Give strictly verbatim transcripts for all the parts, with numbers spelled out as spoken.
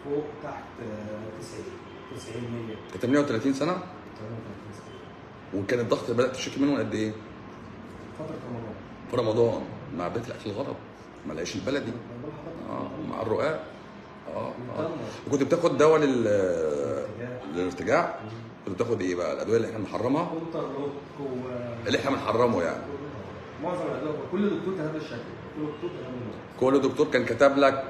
فوق تحت تسعين تسعين مية. كنت ثمانية وثلاثين سنه؟ ثمانية وثلاثين سنه. وكان الضغط بدات تشتكي منه قد ايه؟ فتره رمضان. في رمضان مع بدايه الاكل الغلط، مع العيش البلدي، اه ومع الرقاق. اه اه وكنت بتاخد دواء لل للارتجاع؟ كنت بتاخد ايه بقى؟ الادويه اللي احنا بنحرمها؟ كونترلوك و اللي احنا بنحرمه يعني. معظم الادويه كل دكتور كان هذا الشكل، كل دكتور كان هذا النوع. كل دكتور كان كتب لك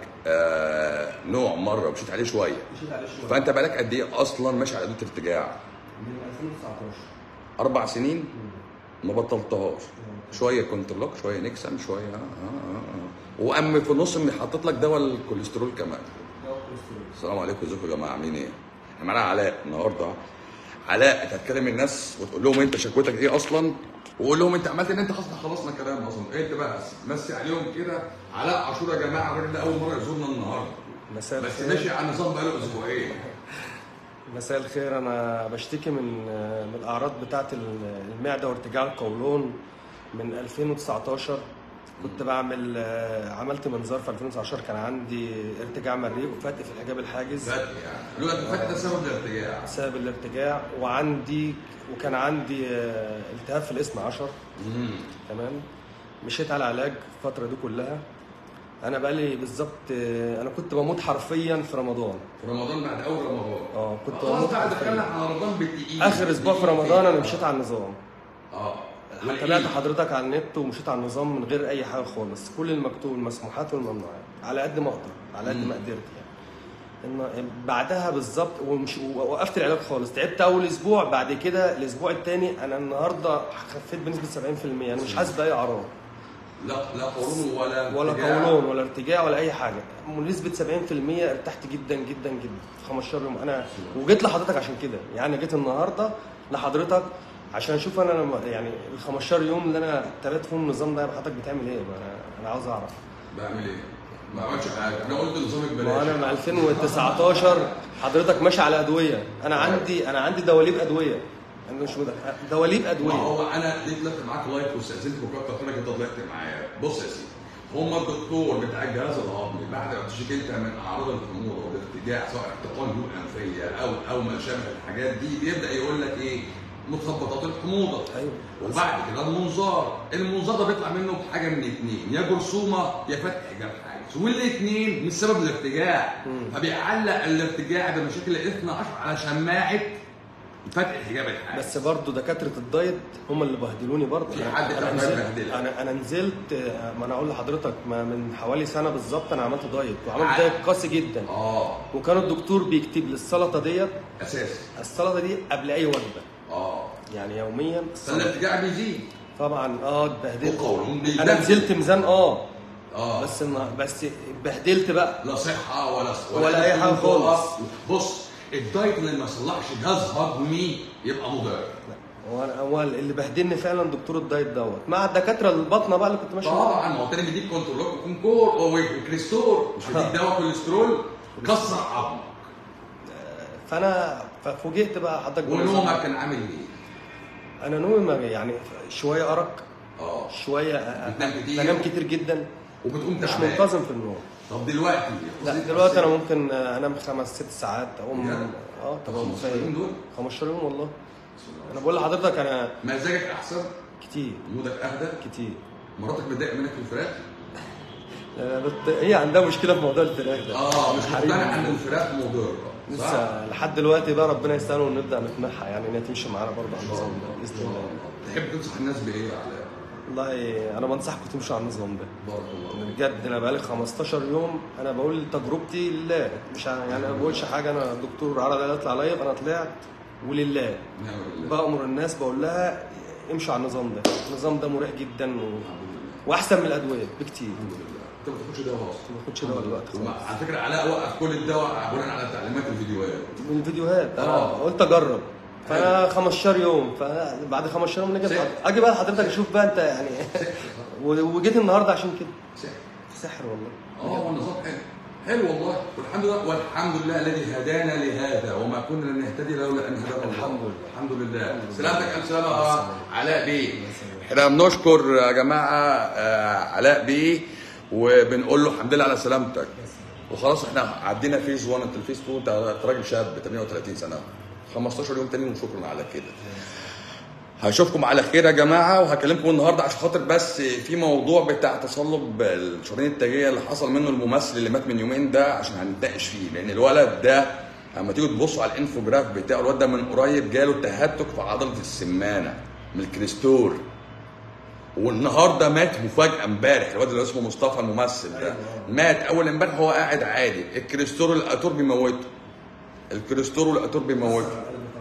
آه نوع مره ومشيت عليه شويه. مشيت عليه شويه. فانت بقالك قد ايه اصلا ماشي على ادويه ارتجاع؟ من ألفين وتسعتاشر. اربع سنين؟ ما بطلتهاش. شويه كونترلوك، شويه نكسم، شويه اه اه اه وام في النص اللي حاطط لك دواء الكوليسترول كمان. دواء الكوليسترول. السلام عليكم، ازيكم يا جماعه، عاملين ايه؟ احنا معانا علاء النهارده. علاء انت هتكلم الناس وتقول لهم انت شكوتك ايه اصلا، وقول لهم انت عملت ان انت خلاص خلصنا كلام اصلا، انت بقى مسي عليهم كده. علاء عاشور يا جماعه، الراجل ده اول مره يزورنا النهارده. مساء بس الخير. ماشي على النظام بقاله اسبوعين. مساء الخير. انا بشتكي من من الاعراض بتاعه المعده وارتجاع القولون من ألفين وتسعتاشر. كنت بعمل عملت منظار في ألفين وتسعتاشر، كان عندي ارتجاع مريء وفتق في الحجاب الحاجز. فتق يعني لولا الفتق ده سبب الارتجاع. سبب الارتجاع وعندي وكان عندي التهاب في الاثني عشر. امم تمام. مشيت على علاج الفتره دي كلها. انا بقالي بالظبط انا كنت بموت حرفيا في رمضان. في رمضان بعد اول رمضان. اه كنت خلاص بقى دخلنا على رمضان بالتقيل. اخر اسبوع في رمضان انا مشيت على النظام. اه تابعت حضرتك على النت ومشيت على النظام من غير اي حاجه خالص، كل المكتوب المسموحات والممنوعات على قد ما اقدر، على قد ما قدرت يعني. إن بعدها بالظبط ومش وقفت العلاج خالص. تعبت اول اسبوع، بعد كده الاسبوع الثاني انا النهارده خفيت بنسبه سبعين في المية. انا مش حاسس باي اعراض. لا لا قولون ولا ولا قولون ولا ارتجاع ولا اي حاجه. بنسبه سبعين في المية ارتحت جدا جدا جدا في خمستاشر يوم. انا وجيت لحضرتك عشان كده، يعني جيت النهارده لحضرتك عشان اشوف انا يعني ال خمستاشر يوم اللي انا تابعت فيهم النظام ده حضرتك بتعمل ايه؟ انا انا عاوز اعرف. بعمل ايه؟ ما عملتش حاجه، انا قلت نظامك بلاش. ما انا من ألفين وتسعتاشر حضرتك ماشي على ادويه. انا عندي انا عندي دواليب ادويه. انا مش مدى. دواليب ادويه. ما هو انا ليه طلعت معاك لايف واستاذنت وكتر خيرك انت طلعت معايا. بص يا سيدي، هما الدكتور بتاع الجهاز الهضمي بعد ما تشتكي انت من اعراض الحموضه والارتجاع سواء احتقان جيوب انفيه او او ما شابه الحاجات دي، بيبدا يقول لك ايه؟ متخبطات الحموضه. ايوه. وبعد كده المنظار، المنظار ده بيطلع منه بحاجه من اثنين، يا جرثومه يا فتح حجاب حاجز، والاثنين مش سبب الارتجاع. فبيعلق الارتجاع بمشاكل الاثني عشر على شماعه فتح حجاب الحاجز. بس برضه دكاتره الدايت هم اللي بهدلوني برضه. في حد انا نزلت نزلت انا انا نزلت ما انا اقول لحضرتك ما من حوالي سنه بالظبط انا عملت دايت وعملت دايت قاسي جدا. اه وكان الدكتور بيكتب لي السلطه ديت اساسي، السلطه دي قبل اي وجبه. اه يعني يوميا الارتجاع بيزيد طبعا. اه اتبهدلت. انا نزلت ميزان اه اه بس بس اتبهدلت بقى. لا صحه ولا ولا, ولا اي حاجه خالص. بص الدايت اللي ما يصلحش جهاز هضمي يبقى مضر. هو هو اللي بهدلني فعلا دكتور الدايت دوت مع الدكاتره الباطنه بقى اللي كنت ماشي معاهم. طبعا ما هو تاني بيديك كنترول وكونكور وكريستور، مش بيديك دواء كوليسترول كسر عظمك. فانا ففوجئت بقى حضرتك. ونومك كان عامل ايه؟ انا نومي يعني شويه ارق، اه شويه بتنام كتير، بنام كتير جدا وبتقوم مش تعبان، منتظم في النوم. طب دلوقتي لا دلوقتي انا ممكن انام خمس ست ساعات اقوم. اه طب خمستاشر يوم دول؟ خمستاشر يوم والله. انا بقول لحضرتك انا مزاجك احسن كتير، مودك اهدى كتير. مراتك متضايقه منك في الفراخ؟ هي عندها مشكله في موضوع الفراخ ده. اه مش مقتنع ان الفراخ مضره لسه لحد دلوقتي بقى ربنا يستاهل ونبدا نقنعها يعني انها تمشي معانا برضه على النظام ده باذن الله. تحب تنصح الناس بايه يا علاء؟ والله انا بنصحكم تمشوا على النظام ده. بارك الله. بجد انا بقالي خمستاشر يوم انا بقول تجربتي لله، مش يعني انا ما بقولش حاجه. انا الدكتور عرض عليا اطلع لايف، انا طلعت ولله. نعم بالله. بامر الناس بقول لها امشوا على النظام ده، النظام ده مريح جدا و... واحسن من الادويه بكتير. الحمد لله. انت ما بتاخدش دواء اصلا؟ ما باخدش دواء دلوقتي خالص. على فكره علاء وقف كل الدواء بناء على تعليمات الفيديوهات. من الفيديوهات انا آه. قلت اجرب. فانا خمستاشر يوم، فبعد خمستاشر يوم نجي اجي بقى حضرتك اشوف بقى انت يعني وجيت النهارده عشان كده. سحر سحر والله. اه هو النظام حلو حلو والله، والحمد لله والحمد لله الذي هدانا لهذا وما كنا لنهتدي لولا ان هدانا الله. الحمد لله الحمد لله. سلامتك الف سلامه اه علاء بيه. احنا بنشكر يا جماعه آه علاء بيه وبنقول له الحمد لله على سلامتك. وخلاص احنا عدينا فيز واحد. انت الفيز اتنين انت راجل شاب ثمانية وثلاثين سنه، خمستاشر يوم تاني وشكرا على كده. هشوفكم على خير يا جماعه، وهكلمكم النهارده عشان خاطر بس في موضوع بتاع تصلب الشرايين التاجيه اللي حصل منه الممثل اللي مات من يومين ده، عشان هنتناقش فيه. لان الولد ده اما تيجوا تبصوا على الانفوجراف بتاعه، الولد ده من قريب جاله تهتك في عضله السمانه من الكريستور، والنهارده مات مفاجاه امبارح. الواد اللي اسمه مصطفى الممثل ده مات اول امبارح، هو قاعد عادي، الكريستور والاتور بيموته، الكريستور والاتور بيموته.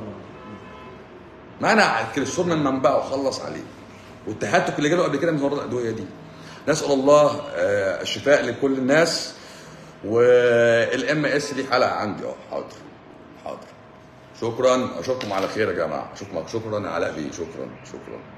منع الكريستور من منبعه، خلص عليه. والتهتك اللي جاله قبل كده من ورا الادويه دي. نسال الله الشفاء لكل الناس. والام اس دي حلقه عندي اه. حاضر حاضر. شكرا، اشوفكم على خير يا جماعه. شكرا شكرا علاء بيه، شكرا شكرا.